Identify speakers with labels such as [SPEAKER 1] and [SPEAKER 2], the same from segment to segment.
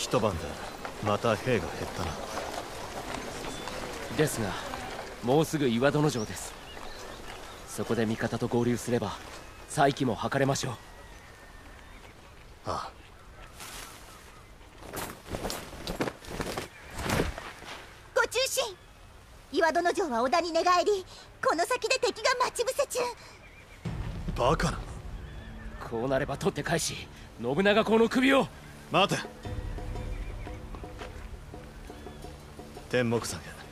[SPEAKER 1] 一晩でまた兵が減ったな。
[SPEAKER 2] ですがもうすぐ岩殿城です。そこで味方と合流すれば再起も図れましょう。
[SPEAKER 1] ああ。
[SPEAKER 3] ご中心、岩殿城は織田に寝返り、この先で敵が待ち伏せ中。
[SPEAKER 1] バカな。
[SPEAKER 2] こうなれば取って返し信長公の首を。
[SPEAKER 1] 待て。天目山や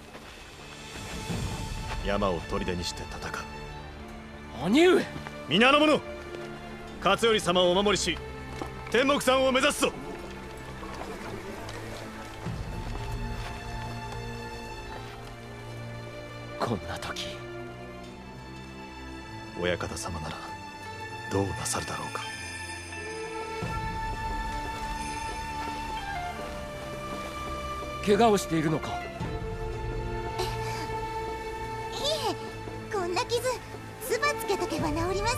[SPEAKER 1] 山を砦にして戦う。
[SPEAKER 2] 兄上、
[SPEAKER 1] 皆の者、勝頼様をお守りし天目山を目指すぞ。
[SPEAKER 2] こんな時
[SPEAKER 1] 親方様ならどうなさるだろうか。
[SPEAKER 2] 怪我をしているのか。
[SPEAKER 3] こんな傷、唾つけとけば治ります。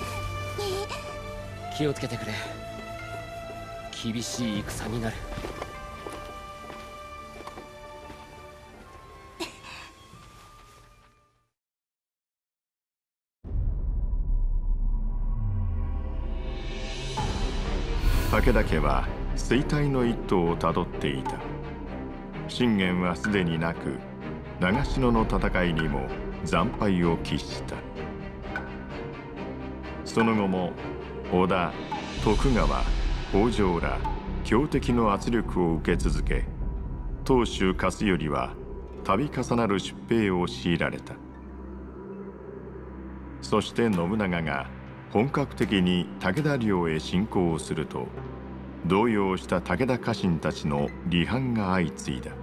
[SPEAKER 2] 気をつけてくれ。厳しい戦になる。
[SPEAKER 4] 武田家は衰退の一途をたどっていた。信玄はすでになく、長篠の戦いにも惨敗を喫した。その後も織田、徳川、北条ら強敵の圧力を受け続け、当主勝頼は度重なる出兵を強いられた。そして信長が本格的に武田領へ侵攻をすると、動揺した武田家臣たちの離反が相次いだ。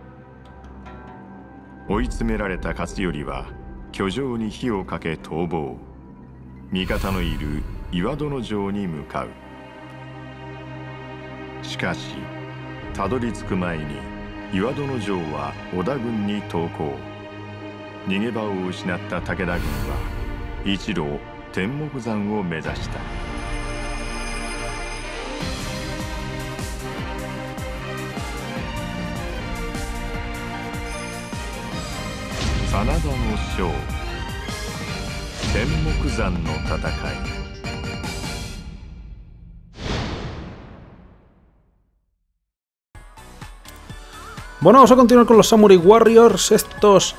[SPEAKER 4] 追い詰められた勝頼は居城に火をかけ逃亡。味方のいる岩殿城に向かう。しかし、たどり着く前に岩殿城は織田軍に投降。逃げ場を失った武田軍は一路天目山を目指した。真田の将、天目山の戦い。
[SPEAKER 5] Bueno, vamos a continuar con los Samurai Warriors. Estos...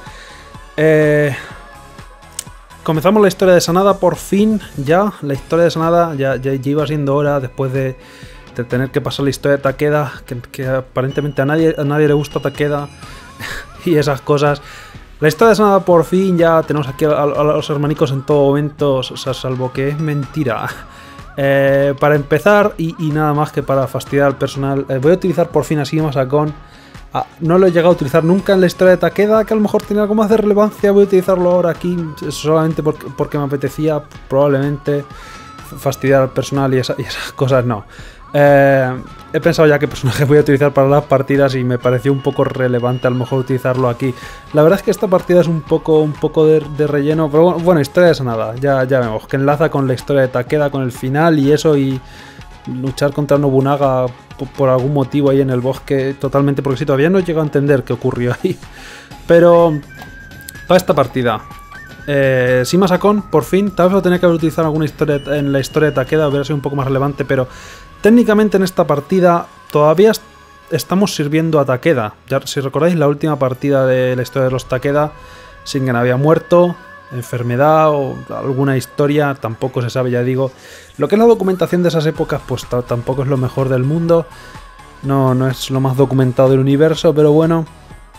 [SPEAKER 5] comenzamos la historia de Sanada por fin, ya. La historia de Sanada ya iba siendo hora después de tener que pasar la historia de Takeda, que aparentemente a nadie le gusta Takeda y esas cosas. La historia de Sanada por fin, ya tenemos aquí a los hermanicos en todo momento, o sea, salvo que es mentira. Para empezar, y nada más que para fastidiar al personal, voy a utilizar por fin así Masakón. No lo he llegado a utilizar nunca en la historia de Takeda, que a lo mejor tiene algo más de relevancia. Voy a utilizarlo ahora aquí solamente porque me apetecía probablemente fastidiar al personal y esas cosas no. He pensado ya qué personaje voy a utilizar para las partidas y me pareció un poco relevante a lo mejor utilizarlo aquí. La verdad es que esta partida es un poco de relleno, pero bueno, historia de Sanada, ya vemos, que enlaza con la historia de Takeda, con el final y eso, y luchar contra Nobunaga por algún motivo ahí en el bosque, totalmente, porque sí, todavía no he llegado a entender qué ocurrió ahí. Pero para esta partida, Shima Sakon, por fin, tal vez lo tenía que haber utilizado alguna historia en la historia de Takeda, hubiera sido un poco más relevante, pero técnicamente en esta partida todavía estamos sirviendo a Takeda. Ya, si recordáis la última partida de la historia de los Takeda, Shingen había muerto, enfermedad o alguna historia, tampoco se sabe, ya digo. Lo que es la documentación de esas épocas, pues tampoco es lo mejor del mundo. No es lo más documentado del universo, pero bueno.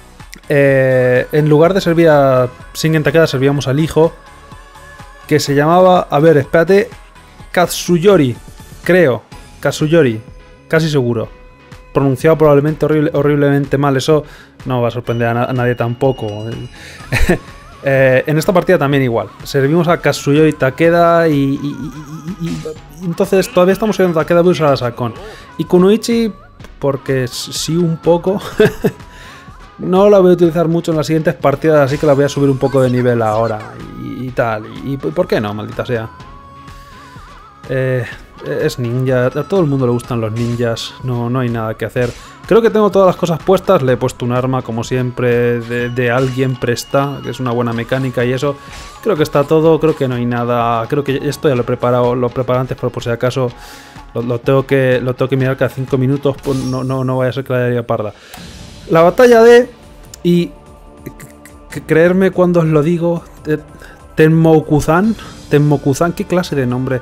[SPEAKER 5] En lugar de servir a Shingen Takeda, servíamos al hijo, que se llamaba, a ver, espérate, Katsuyori, creo. Katsuyori, casi seguro. Pronunciado probablemente horriblemente mal. Eso no va a sorprender a nadie tampoco. En esta partida también igual. Servimos a Katsuyori Takeda y entonces todavía estamos sirviendo a Takeda, voy a usar a Sakon. Y Kunoichi, porque sí un poco. No la voy a utilizar mucho en las siguientes partidas, así que la voy a subir un poco de nivel ahora y tal. ¿Y por qué no? Maldita sea. Es ninja, a todo el mundo le gustan los ninjas, no hay nada que hacer. Creo que tengo todas las cosas puestas, le he puesto un arma como siempre de alguien presta, que es una buena mecánica y eso. Creo que está todo, creo que no hay nada, creo que esto ya lo he preparado, lo preparo antes, pero por si acaso lo tengo que mirar cada 5 minutos, pues no vaya a ser que la haría parda. La batalla de... y creerme cuando os lo digo, Tenmokuzan, ¿qué clase de nombre?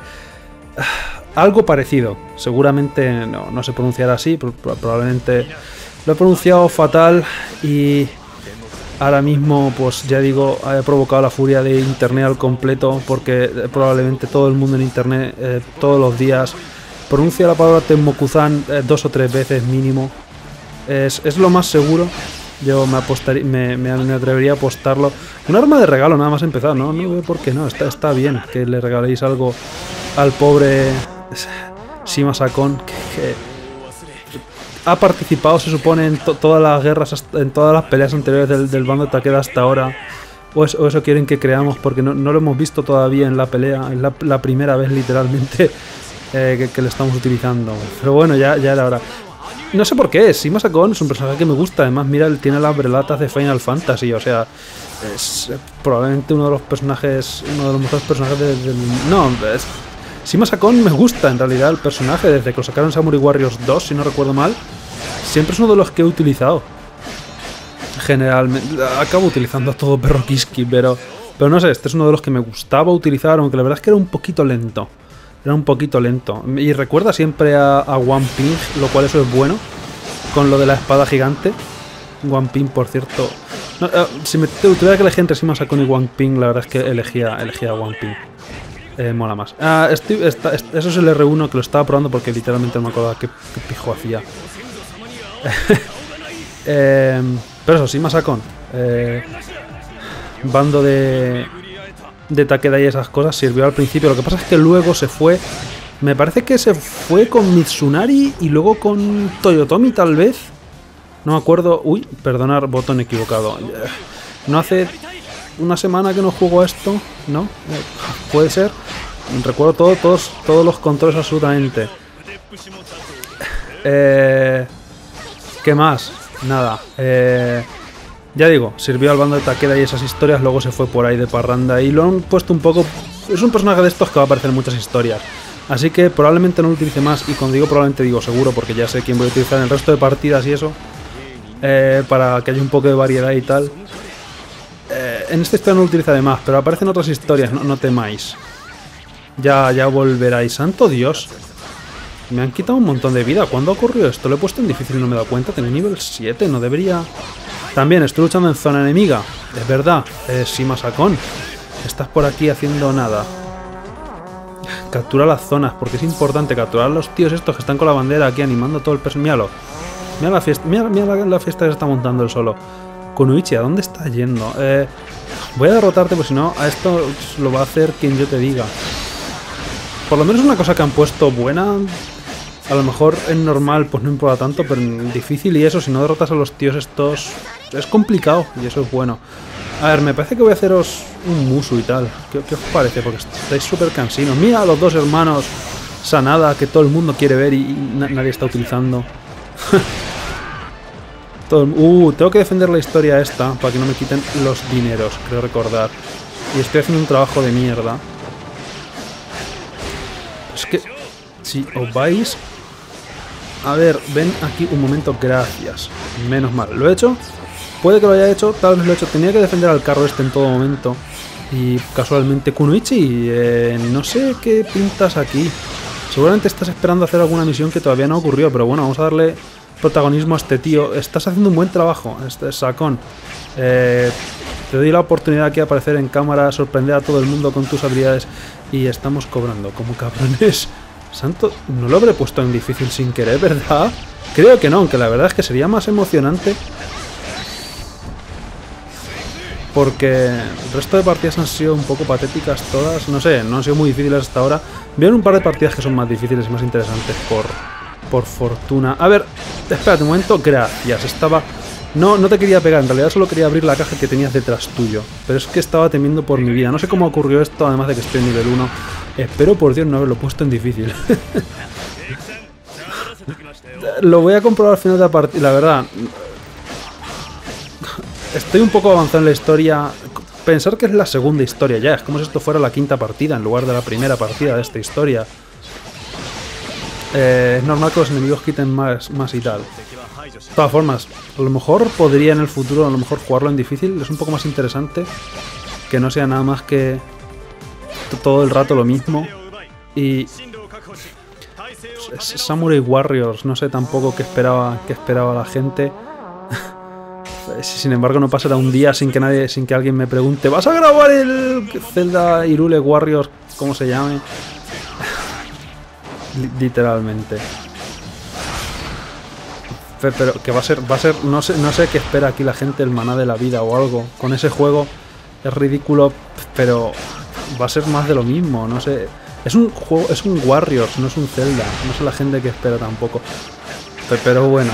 [SPEAKER 5] Algo parecido, seguramente no se pronunciará así, probablemente lo he pronunciado fatal y ahora mismo pues ya digo, he provocado la furia de internet al completo porque probablemente todo el mundo en internet todos los días pronuncia la palabra Tenmokuzan 2 o 3 veces mínimo, es lo más seguro. Yo me atrevería a apostarlo. Un arma de regalo nada más empezar, no veo por qué no, está bien que le regaléis algo al pobre Shima Sakon, que ha participado, se supone, en todas las guerras, en todas las peleas anteriores del bando Takeda hasta ahora. O eso quieren que creamos, porque no lo hemos visto todavía en la pelea. Es la primera vez, literalmente, que le estamos utilizando. Pero bueno, ya era hora. No sé por qué, Shima Sakon es un personaje que me gusta. Además, mira, él tiene las brelatas de Final Fantasy. O sea, es probablemente uno de los mejores personajes del... No, Shima Sakon me gusta en realidad el personaje. Desde que lo sacaron en Samurai Warriors 2, si no recuerdo mal, siempre es uno de los que he utilizado. Generalmente, acabo utilizando a todo perro Kiski, pero no sé, este es uno de los que me gustaba utilizar, aunque la verdad es que era un poquito lento. Y recuerda siempre a One Ping, lo cual eso es bueno, con lo de la espada gigante. One Ping, por cierto... No, si me tuviera que elegir entre Shima Sakon y One Ping, la verdad es que elegía a One Ping. Mola más. Eso es el R1 que lo estaba probando porque literalmente no me acordaba qué pijo hacía. Pero eso, Shima Sakon. Bando de Takeda y esas cosas sirvió al principio. Lo que pasa es que luego se fue. Me parece que se fue con Mitsunari y luego con Toyotomi, tal vez. No me acuerdo. Uy, perdonar, botón equivocado. No hace una semana que no juego a esto, ¿no? Puede ser. Recuerdo todos los controles absolutamente. ¿Qué más? Nada. Ya digo, sirvió al bando de Takeda y esas historias, luego se fue por ahí de parranda y lo han puesto un poco... Es un personaje de estos que va a aparecer en muchas historias. Así que probablemente no lo utilice más, y cuando digo probablemente digo seguro, porque ya sé quién voy a utilizar en el resto de partidas y eso. Para que haya un poco de variedad y tal. En esta historia no lo utilizaré más, pero aparecen otras historias, no temáis. Ya volveráis. ¡Santo Dios! Me han quitado un montón de vida. ¿Cuándo ocurrió esto? Lo he puesto en difícil y no me he dado cuenta. Tengo nivel 7, no debería... También estoy luchando en zona enemiga. Es verdad, Shima Sakon. Estás por aquí haciendo nada. Captura las zonas, porque es importante capturar a los tíos estos que están con la bandera aquí animando todo el personaje. Míralo. Mira la fiesta, mira la fiesta que se está montando él solo. Kunoichi, ¿a dónde está yendo? Voy a derrotarte, porque si no, a esto lo va a hacer quien yo te diga. Por lo menos una cosa que han puesto buena. A lo mejor en normal pues no importa tanto, pero en difícil y eso, si no derrotas a los tíos estos, es complicado y eso es bueno. A ver, me parece que voy a haceros un musu y tal. ¿Qué os parece? Porque estáis súper cansinos. Mira a los dos hermanos Sanada que todo el mundo quiere ver y nadie está utilizando. Tengo que defender la historia esta para que no me quiten los dineros, creo recordar. Y estoy haciendo un trabajo de mierda. Es que si os vais... A ver, ven aquí un momento, gracias. Menos mal, ¿lo he hecho? Puede que lo haya hecho, tal vez lo he hecho. Tenía que defender al carro este en todo momento. Y casualmente Kunoichi, no sé qué pintas aquí. Seguramente estás esperando hacer alguna misión que todavía no ocurrió, pero bueno, vamos a darle protagonismo a este tío. Estás haciendo un buen trabajo, Sakon. Te doy la oportunidad aquí de aparecer en cámara, sorprender a todo el mundo con tus habilidades. Y estamos cobrando como cabrones. Santo, no lo habré puesto en difícil sin querer, ¿verdad? Creo que no, aunque la verdad es que sería más emocionante. Porque el resto de partidas han sido un poco patéticas todas. No sé, no han sido muy difíciles hasta ahora. Veo un par de partidas que son más difíciles y más interesantes por fortuna. A ver, espérate un momento, gracias. Estaba... No te quería pegar, en realidad solo quería abrir la caja que tenías detrás tuyo. Pero es que estaba temiendo por mi vida. No sé cómo ocurrió esto, además de que estoy en nivel 1. Espero por Dios no haberlo puesto en difícil. Lo voy a comprobar al final de la partida, la verdad. Estoy un poco avanzado en la historia. Pensar que es la segunda historia ya, es como si esto fuera la quinta partida en lugar de la primera partida de esta historia. Es normal que los enemigos quiten más y tal. De todas formas, a lo mejor podría en el futuro, a lo mejor jugarlo en difícil, es un poco más interesante. Que no sea nada más que todo el rato lo mismo. Y Samurai Warriors, no sé tampoco qué esperaba la gente. Sin embargo, no pasará un día sin que alguien me pregunte: ¿vas a grabar el Zelda Hyrule Warriors? ¿Cómo se llame? Literalmente. Pero que va a ser, no sé qué espera aquí la gente, el maná de la vida o algo. Con ese juego es ridículo, pero va a ser más de lo mismo, no sé. Es un juego, es un Warriors, no es un Zelda. No sé la gente que espera tampoco. Pero bueno.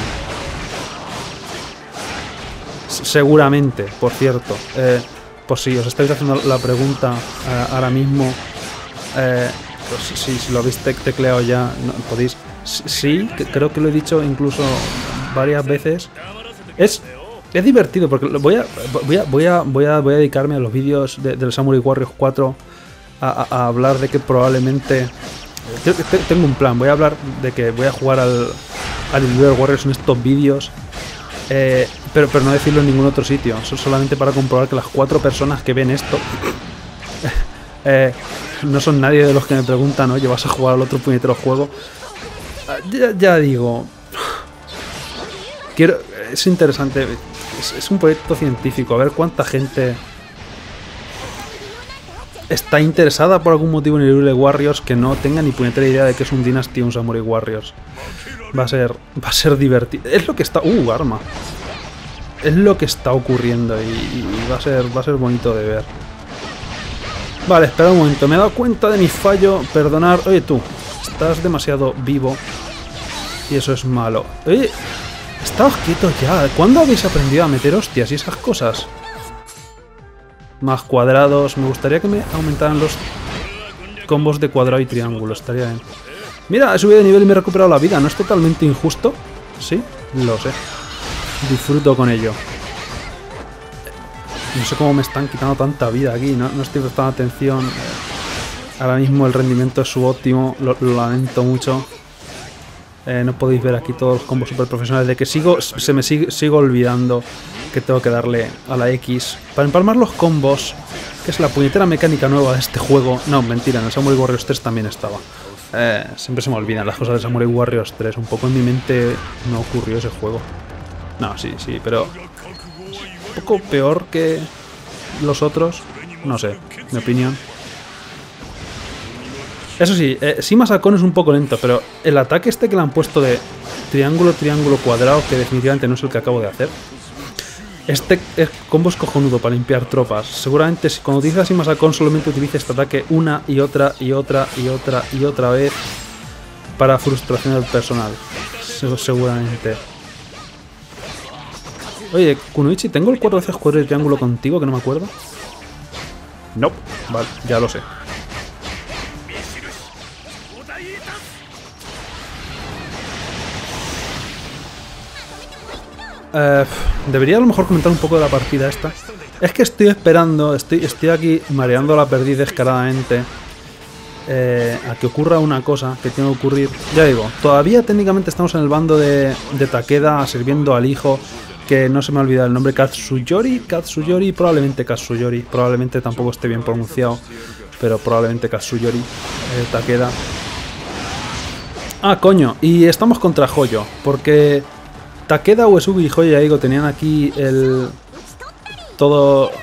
[SPEAKER 5] Seguramente, por cierto. Pues si os estáis haciendo la pregunta ahora mismo, pues si lo habéis tecleado ya, no, podéis. Sí, creo que lo he dicho incluso varias veces. Es divertido porque voy a dedicarme a los vídeos del Samurai Warriors 4 a hablar de que probablemente tengo un plan. Voy a hablar de que voy a jugar al Hyrule Warriors en estos vídeos. Pero no decirlo en ningún otro sitio, solamente para comprobar que las 4 personas que ven esto no son nadie de los que me preguntan: oye, ¿vas a jugar al otro puñetero juego? Ya digo, es interesante, es un proyecto científico, a ver cuánta gente está interesada por algún motivo en Hyrule Warriors que no tenga ni puñetera idea de que es un Dynasty o un Samurai Warriors. Va a ser divertido. Es lo que está... arma. Es lo que está ocurriendo y va a ser bonito de ver. Vale, espera un momento. Me he dado cuenta de mi fallo. Perdonar. Oye, tú. Estás demasiado vivo. Y eso es malo. Oye, estáos quietos ya. ¿Cuándo habéis aprendido a meter hostias y esas cosas? Más cuadrados. Me gustaría que me aumentaran los combos de cuadrado y triángulo. Estaría bien. Mira, he subido de nivel y me he recuperado la vida. ¿No es totalmente injusto? Sí, lo sé. Disfruto con ello. No sé cómo me están quitando tanta vida aquí. No estoy prestando atención. Ahora mismo el rendimiento es subóptimo. Lo lamento mucho. No podéis ver aquí todos los combos super profesionales. De que sigo olvidando que tengo que darle a la X para empalmar los combos. Que es la puñetera mecánica nueva de este juego. No, mentira, en el Samurai Warriors 3 también estaba. Siempre se me olvidan las cosas de Samurai Warriors 3. Un poco en mi mente no ocurrió ese juego. No, sí, pero... un poco peor que los otros. No sé, mi opinión. Eso sí, Shima Sakon es un poco lento, pero el ataque este que le han puesto de triángulo, triángulo, cuadrado, que definitivamente no es el que acabo de hacer. Este combo es cojonudo para limpiar tropas. Seguramente si cuando utilizas Shima Sakon solamente utiliza este ataque una y otra vez para frustración del personal. Seguramente. Oye, Kunoichi, ¿tengo el 4 veces cuadrado y triángulo contigo que no me acuerdo? No, vale, ya lo sé. Debería a lo mejor comentar un poco de la partida esta. Es que estoy esperando, estoy aquí mareando la perdiz descaradamente a que ocurra una cosa que tiene que ocurrir. Ya digo, todavía técnicamente estamos en el bando de Takeda sirviendo al hijo, que no se me ha olvidado el nombre, Katsuyori, probablemente tampoco esté bien pronunciado, pero probablemente Katsuyori, Takeda. Ah, coño, y estamos contra Hoyo, porque Takeda, Uesugi y Hoyo Yaigo tenían aquí todo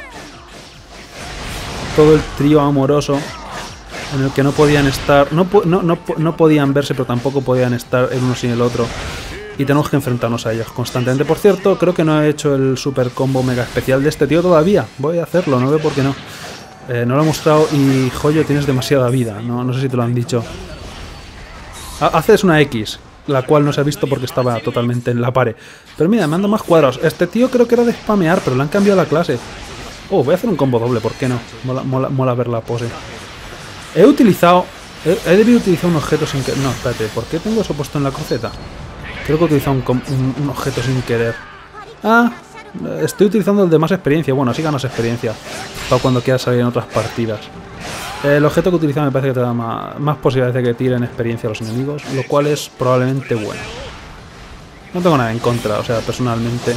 [SPEAKER 5] el trío amoroso en el que no podían estar, no podían verse, pero tampoco podían estar el uno sin el otro. Y tenemos que enfrentarnos a ellos constantemente. Por cierto, creo que no he hecho el super combo mega especial de este tío todavía. Voy a hacerlo, no veo por qué no. No lo he mostrado y Hoyo, tienes demasiada vida. No sé si te lo han dicho. Haces una X, la cual no se ha visto porque estaba totalmente en la pared. Pero mira, me ando más cuadrados. Este tío creo que era de spamear, pero le han cambiado la clase. Oh, voy a hacer un combo doble, ¿por qué no? Mola ver la pose. He utilizado... He debido utilizar un objeto sin querer. No, espérate, ¿por qué tengo eso puesto en la cruceta? Creo que he utilizado un objeto sin querer. Ah, estoy utilizando el de más experiencia. Bueno, así ganas experiencia para cuando quieras salir en otras partidas. El objeto que he utilizado me parece que te da más posibilidades de que tiren experiencia a los enemigos, lo cual es probablemente bueno. No tengo nada en contra, o sea, personalmente.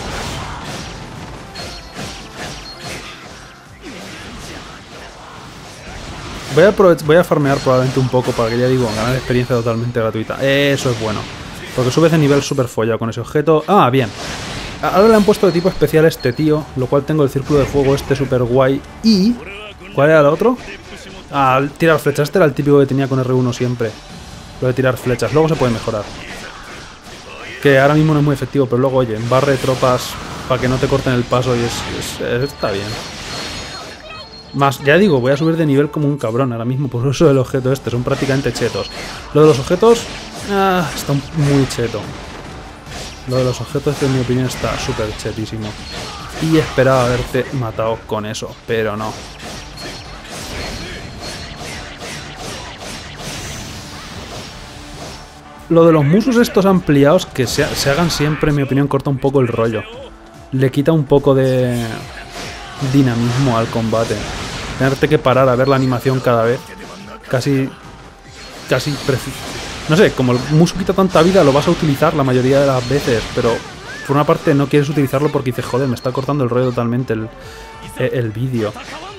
[SPEAKER 5] Voy a farmear probablemente un poco para que, ya digo, ganar experiencia totalmente gratuita. Eso es bueno. Porque subes de nivel super follado con ese objeto. Ah, bien. Ahora le han puesto de tipo especial a este tío, lo cual tengo el círculo de fuego este super guay. Y... ¿cuál era el otro? Ah, tirar flechas. Este era el típico que tenía con R1 siempre. Lo de tirar flechas. Luego se puede mejorar. Que ahora mismo no es muy efectivo, pero luego, oye, barre tropas para que no te corten el paso y está bien. Más, ya digo, voy a subir de nivel como un cabrón ahora mismo por uso del objeto este. Son prácticamente chetos. Lo de los objetos... está muy cheto. Lo de los objetos, en mi opinión, está súper chetísimo. Y esperaba haberte matado con eso, pero no. Lo de los musos estos ampliados, que se hagan siempre, en mi opinión, corta un poco el rollo. Le quita un poco de dinamismo al combate. Tenerte que parar a ver la animación cada vez. Casi no sé, como el muso quita tanta vida, lo vas a utilizar la mayoría de las veces, pero por una parte no quieres utilizarlo porque dices, joder, me está cortando el rollo totalmente el vídeo.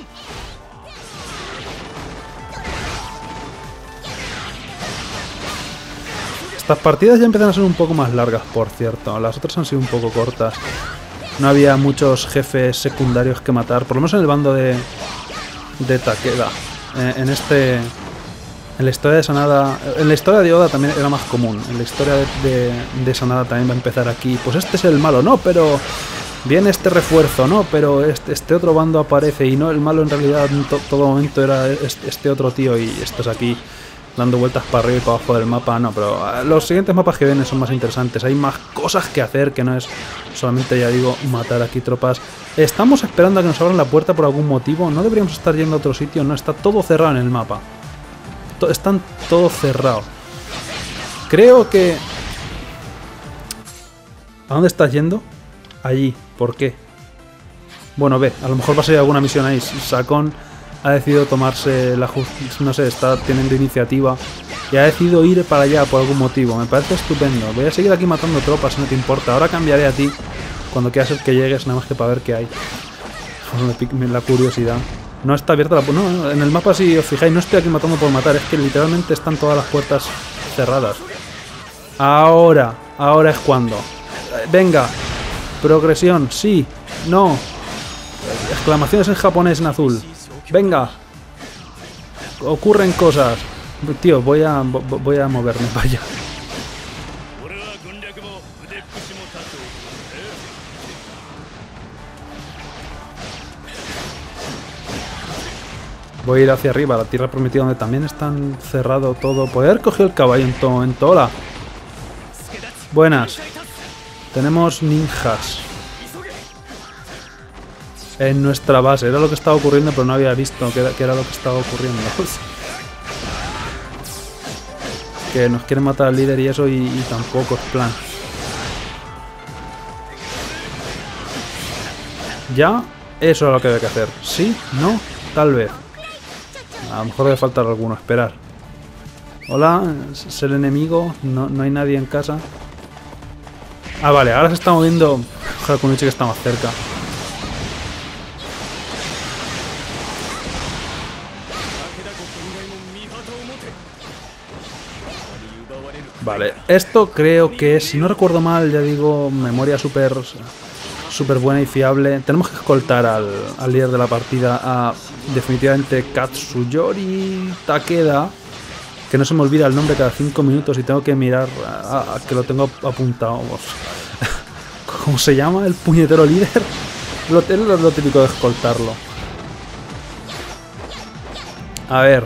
[SPEAKER 5] Estas partidas ya empiezan a ser un poco más largas, por cierto. Las otras han sido un poco cortas. No había muchos jefes secundarios que matar, por lo menos en el bando de Takeda. En la historia de Sanada... En la historia de Oda también era más común. En la historia de Sanada también va a empezar aquí. Pues este es el malo, no, pero... viene este refuerzo, no, pero este otro bando aparece. Y no, el malo en realidad en todo momento era este otro tío. Y estás aquí dando vueltas para arriba y para abajo del mapa. No, pero los siguientes mapas que vienen son más interesantes. Hay más cosas que hacer, que no es solamente, ya digo, matar aquí tropas. Estamos esperando a que nos abran la puerta por algún motivo. No deberíamos estar yendo a otro sitio. No, está todo cerrado en el mapa. Están todos cerrados. Creo que... ¿A dónde estás yendo? Allí. ¿Por qué? Bueno, ve, a lo mejor va a ser alguna misión ahí. Sakon ha decidido tomarse la justicia. No sé, está teniendo iniciativa. Y ha decidido ir para allá por algún motivo. Me parece estupendo. Voy a seguir aquí matando tropas, si no te importa. Ahora cambiaré a ti cuando quieras que llegues, nada más que para ver qué hay. Me pica la curiosidad. No está abierta la puerta. No, en el mapa, si os fijáis, no estoy aquí matando por matar. Es que literalmente están todas las puertas cerradas. Ahora es cuando. Venga. Progresión, sí. No. Exclamaciones en japonés en azul. Venga. Ocurren cosas. Tío, voy a moverme, vaya. Voy a ir hacia arriba, a la tierra prometida, donde también están cerrado todo. Poder coger el caballo en todo momento. Hola. Buenas. Tenemos ninjas en nuestra base. Era lo que estaba ocurriendo, pero no había visto que era lo que estaba ocurriendo. Que nos quieren matar al líder y eso, y tampoco es plan. Ya, eso es lo que había que hacer. ¿Sí? ¿No? Tal vez. A lo mejor debe faltar alguno, esperar. Hola, es el enemigo, no hay nadie en casa. Ah, vale, ahora se está moviendo Hakunichi, que está más cerca. Vale, esto creo que, si no recuerdo mal, ya digo, memoria súper buena y fiable. Tenemos que escoltar al líder de la partida, a definitivamente Katsuyori Takeda, que no se me olvida el nombre cada 5 minutos y tengo que mirar a que lo tengo apuntado. ¿Cómo se llama el puñetero líder? Es lo típico de escoltarlo. A ver.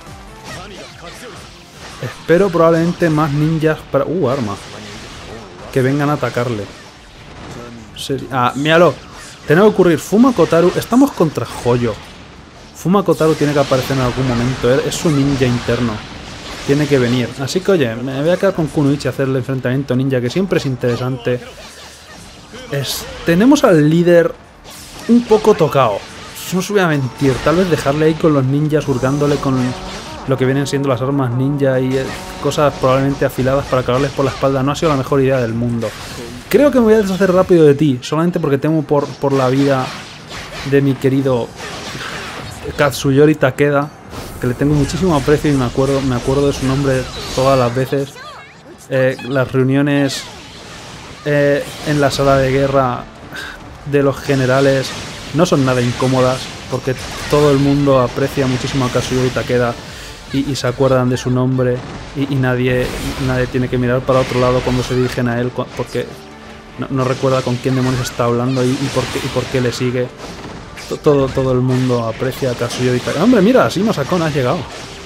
[SPEAKER 5] Espero probablemente más ninjas para... arma. Que vengan a atacarle. Ah, míralo. Tiene que ocurrir. Fuma Kotaru. Estamos contra Joyo. Fumako Taro tiene que aparecer en algún momento. Es su ninja interno. Tiene que venir. Así que, oye, me voy a quedar con Kunoichi a hacer el enfrentamiento ninja, que siempre es interesante. Tenemos al líder un poco tocado. No os voy a mentir. Tal vez dejarle ahí con los ninjas, hurgándole con lo que vienen siendo las armas ninja y cosas probablemente afiladas para cagarles por la espalda, no ha sido la mejor idea del mundo. Creo que me voy a deshacer rápido de ti, solamente porque temo por la vida de mi querido Katsuyori Takeda, que le tengo muchísimo aprecio y me acuerdo de su nombre todas las veces. Las reuniones en la sala de guerra de los generales no son nada incómodas, porque todo el mundo aprecia muchísimo a Katsuyori Takeda y se acuerdan de su nombre y nadie tiene que mirar para otro lado cuando se dirigen a él, porque no recuerda con quién demonios está hablando y por qué le sigue. Todo el mundo aprecia a Katsuyori Takeda. ¡Hombre, mira! Sí, Masakon, has llegado.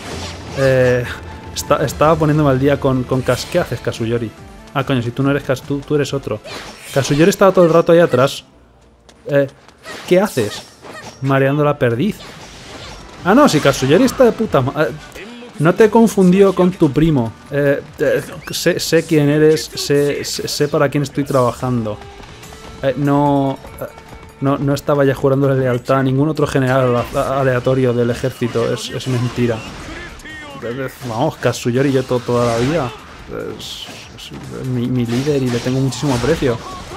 [SPEAKER 5] Estaba poniéndome al día con ¿qué haces, Katsuyori? Ah, coño, si tú no eres tú eres otro. Katsuyori estaba todo el rato ahí atrás. ¿Qué haces? Mareando la perdiz. Ah, no, si Katsuyori está de puta madre. No te he confundido con tu primo. Sé quién eres, sé para quién estoy trabajando. No estaba ya jurándole lealtad a ningún otro general aleatorio del ejército. Es mentira. Vamos, Katsuyori yo toda la vida. Es mi líder y le tengo muchísimo aprecio.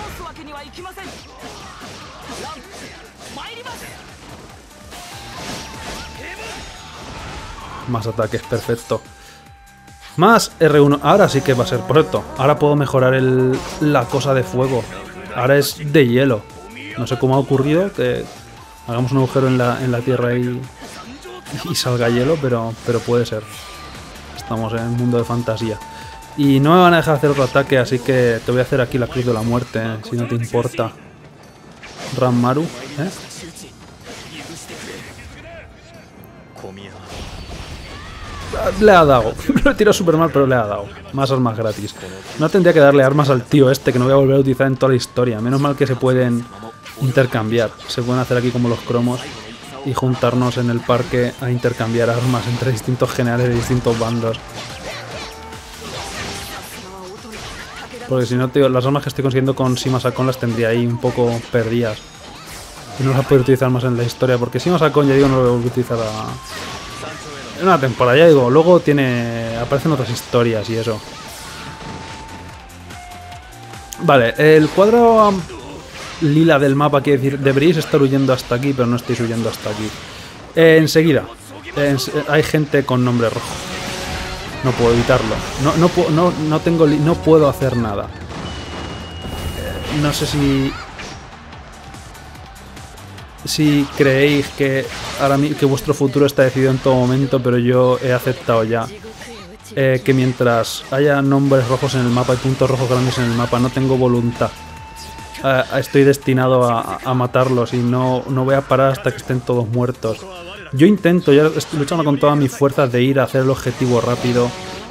[SPEAKER 5] Más ataques, perfecto. Más R1. Ahora sí que va a ser pronto. Ahora puedo mejorar la cosa de fuego. Ahora es de hielo. No sé cómo ha ocurrido que hagamos un agujero en la tierra y salga hielo, pero puede ser. Estamos en un mundo de fantasía. Y no me van a dejar hacer otro ataque, así que te voy a hacer aquí la cruz de la muerte, si no te importa. Ranmaru, ¿eh? Le ha dado. Lo he tirado súper mal, pero le ha dado. Más armas gratis. No tendría que darle armas al tío este, que no voy a volver a utilizar en toda la historia. Menos mal que se pueden intercambiar. Se pueden hacer aquí como los cromos y juntarnos en el parque a intercambiar armas entre distintos generales de distintos bandos. Porque si no, tío, las armas que estoy consiguiendo con Masakon las tendría ahí un poco perdidas. Y no las puedo utilizar más en la historia, porque Masakon, ya digo, no lo voy a utilizar en una temporada, ya digo. Luego aparecen otras historias y eso. Vale, el cuadro lila del mapa quiere decir, deberíais estar huyendo hasta aquí, pero no estáis huyendo hasta aquí. Enseguida, hay gente con nombre rojo. No puedo evitarlo. No puedo hacer nada. No sé si creéis que que vuestro futuro está decidido en todo momento, pero yo he aceptado ya que mientras haya nombres rojos en el mapa y puntos rojos grandes en el mapa, no tengo voluntad. Estoy destinado a matarlos y no voy a parar hasta que estén todos muertos. Yo intento, ya estoy luchando con todas mis fuerzas de ir a hacer el objetivo rápido.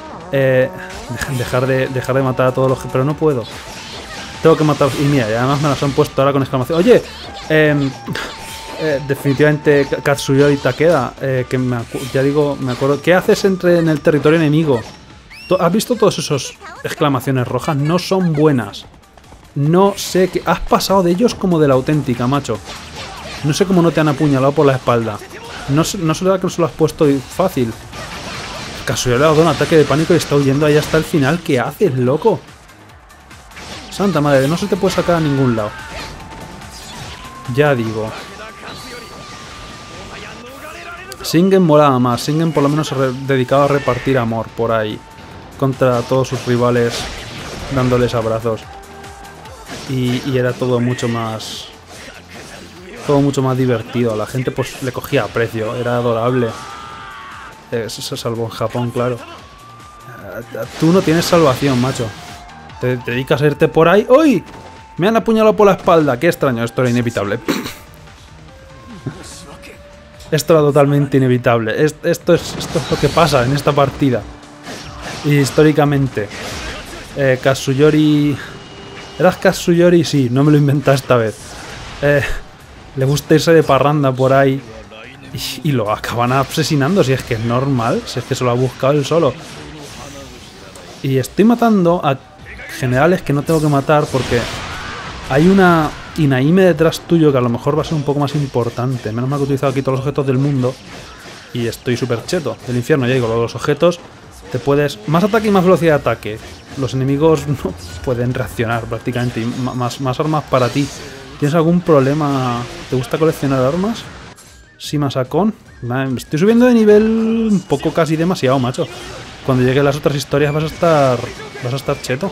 [SPEAKER 5] Dejar de matar a todos los... Pero no puedo. Tengo que matar... Y mira, y además me las han puesto ahora con exclamación. Oye, definitivamente Katsuyori Takeda, ya digo, me acuerdo. ¿Qué haces en el territorio enemigo? ¿Has visto todos esos exclamaciones rojas? No son buenas. No sé qué... Has pasado de ellos como de la auténtica, macho. No sé cómo no te han apuñalado por la espalda. No será que no se lo has puesto fácil. Katsuyori le ha dado un ataque de pánico y está huyendo ahí hasta el final. ¿Qué haces, loco? Santa madre, no se te puede sacar a ningún lado. Ya digo. Shingen molaba más. Shingen por lo menos se dedicaba a repartir amor por ahí. Contra todos sus rivales, dándoles abrazos. Y era todo mucho más... Todo mucho más divertido. La gente pues le cogía aprecio. Era adorable. Salvo en Japón, claro. Tú no tienes salvación, macho. Te dedicas a irte por ahí. ¡Uy! Me han apuñalado por la espalda. Qué extraño. Esto era inevitable. Esto era totalmente inevitable. Esto es lo que pasa en esta partida. Y históricamente. Katsuyori... ¿Eras Katsuyori? Sí, no me lo inventé esta vez. Le gusta irse de parranda por ahí. Y lo acaban asesinando, si es que es normal, si es que se lo ha buscado él solo. Y estoy matando a generales que no tengo que matar porque hay una Inaime detrás tuyo que a lo mejor va a ser un poco más importante. Menos mal que he utilizado aquí todos los objetos del mundo y estoy súper cheto. Del infierno, ya digo, los objetos te puedes... Más ataque y más velocidad de ataque. Los enemigos no pueden reaccionar prácticamente. Y más armas para ti. ¿Tienes algún problema? ¿Te gusta coleccionar armas? Sí, masacón. Estoy subiendo de nivel un poco casi demasiado, macho. Cuando lleguen las otras historias vas a estar cheto.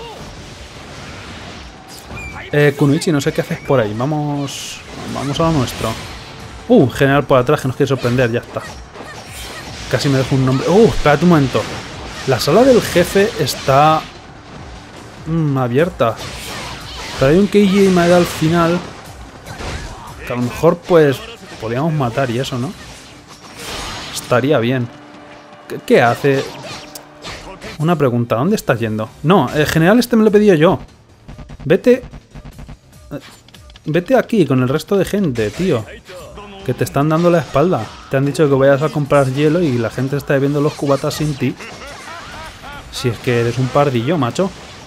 [SPEAKER 5] Kunoichi, no sé qué haces por ahí. Vamos a lo nuestro. General por atrás que nos quiere sorprender, ya está. Casi me dejo un nombre. Espérate un momento. La sala del jefe está abierta. Pero hay un Keiji Maeda al final que a lo mejor pues podríamos matar y eso, ¿no? Estaría bien. ¿Qué hace? Una pregunta, ¿dónde estás yendo? No, el general este me lo he pedido yo. Vete aquí con el resto de gente, tío. Que te están dando la espalda. Te han dicho que vayas a comprar hielo y la gente está bebiendo los cubatas sin ti. Si es que eres un pardillo, macho.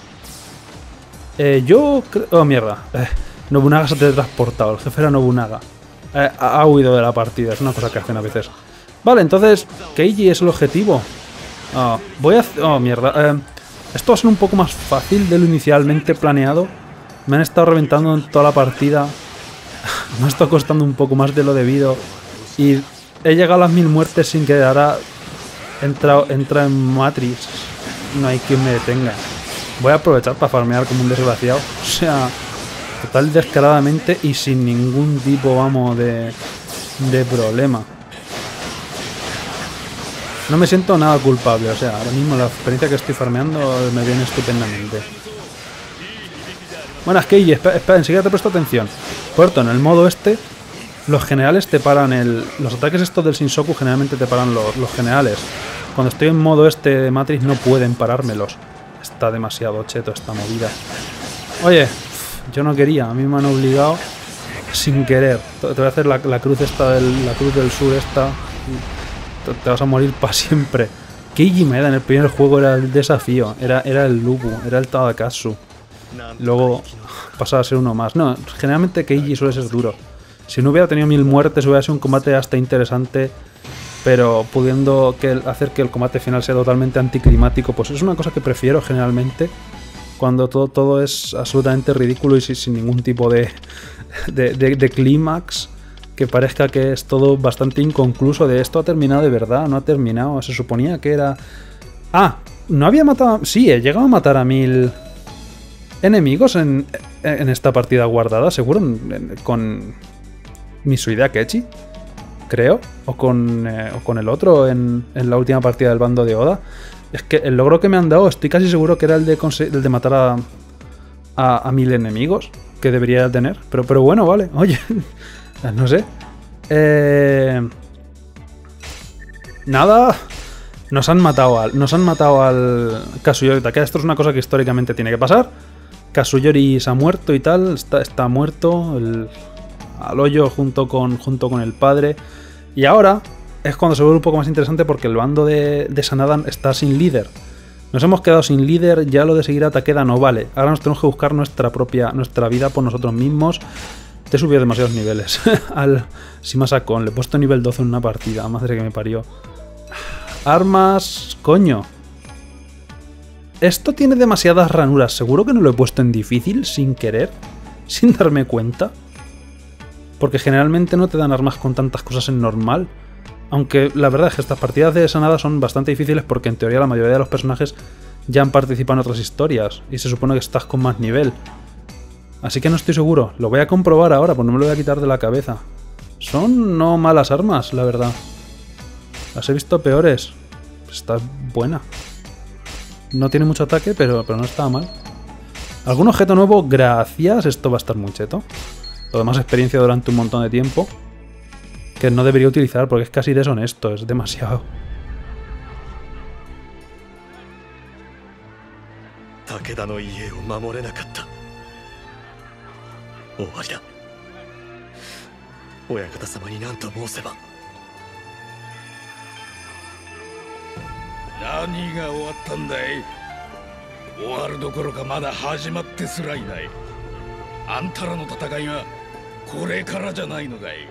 [SPEAKER 5] Yo creo... Oh, mierda. Nobunaga se ha teletransportado. El jefe era Nobunaga. Ha huido de la partida. Es una cosa que hacen a veces. Vale, entonces... Keiji es el objetivo. Voy a... Oh, mierda. Esto va a ser un poco más fácil de lo inicialmente planeado. Me han estado reventando en toda la partida. Me ha estado costando un poco más de lo debido. Y he llegado a las 1000 muertes sin que ahora entra en Matrix. No hay quien me detenga. Voy a aprovechar para farmear como un desgraciado. O sea, total descaradamente y sin ningún tipo, vamos, de problema. No me siento nada culpable. O sea, ahora mismo la experiencia que estoy farmeando me viene estupendamente. Bueno, es que espera, enseguida te presto atención. Puerto, en el modo este, los generales te paran los ataques estos del Shinsoku generalmente te paran los generales. Cuando estoy en modo este de Matrix no pueden parármelos. Está demasiado cheto esta movida. Oye, yo no quería, a mí me han obligado sin querer. Te voy a hacer la cruz esta, la cruz del sur esta. Te vas a morir para siempre. Keiji Maeda en el primer juego era el desafío, era el Lubu, era el Tadakazu. Luego pasaba a ser uno más. No, generalmente Keiji suele ser duro. Si no hubiera tenido 1000 muertes hubiera sido un combate hasta interesante, pero pudiendo hacer que el combate final sea totalmente anticlimático, pues es una cosa que prefiero generalmente, cuando todo es absolutamente ridículo y sin ningún tipo de clímax, que parezca que es todo bastante inconcluso. De esto ha terminado de verdad, no ha terminado. Se suponía que era... no había matado... Sí, he llegado a matar a 1000... enemigos en esta partida guardada, seguro, con Mitsuhide Akechi, creo, o con el otro en la última partida del bando de Oda. Es que el logro que me han dado, estoy casi seguro que era el de matar a 1000 enemigos, que debería tener, pero bueno, vale, oye, no sé. Nada... Nos han matado al Kazuyori Takeda. Esto es una cosa que históricamente tiene que pasar. Kazuyori se ha muerto y tal, está muerto al hoyo junto con el padre. Y ahora es cuando se vuelve un poco más interesante porque el bando de Sanada está sin líder. Nos hemos quedado sin líder, ya lo de seguir a Takeda no vale. Ahora nos tenemos que buscar nuestra vida por nosotros mismos. Te he subido demasiados niveles al Shimasakon. Le he puesto nivel 12 en una partida, madre que me parió. Armas... coño. Esto tiene demasiadas ranuras. Seguro que no lo he puesto en difícil sin querer, sin darme cuenta. Porque generalmente no te dan armas con tantas cosas en normal. Aunque la verdad es que estas partidas de Sanada son bastante difíciles porque en teoría la mayoría de los personajes ya han participado en otras historias. Y se supone que estás con más nivel. Así que no estoy seguro. Lo voy a comprobar ahora, pues no me lo voy a quitar de la cabeza. Son no malas armas, la verdad. Las he visto peores. Está buena. No tiene mucho ataque, pero no está mal. ¿Algún objeto nuevo? Gracias. Esto va a estar muy cheto. Lo demás, experiencia durante un montón de tiempo. Que no debería utilizar porque es casi deshonesto. Es demasiado.
[SPEAKER 1] Takeda no ie o mamorenakatta. Owari da. Oyakata-sama ni nan to mouseba.
[SPEAKER 6] 何が終わったんだい。終わるどころかまだ始まってすらいない。あんたらの戦いはこれからじゃないのかい。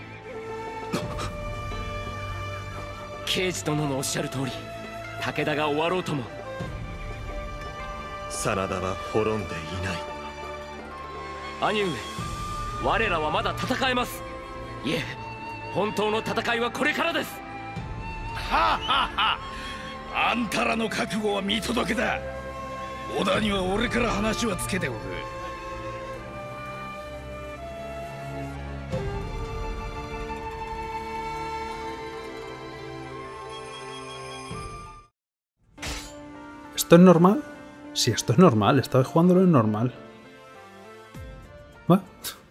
[SPEAKER 2] 刑事殿のおっしゃる通り、武田が終わろうとも。
[SPEAKER 1] 真田は滅んでいない。
[SPEAKER 2] 兄上、我らはまだ戦えます。いえ、本当の戦いはこれからです。
[SPEAKER 6] ははは。あんたらの覚悟は見届けだ。織田には俺から話はつけておく。
[SPEAKER 5] ¿Esto es normal? Sí, esto es normal. Estaba jugándolo en normal. ¿Va?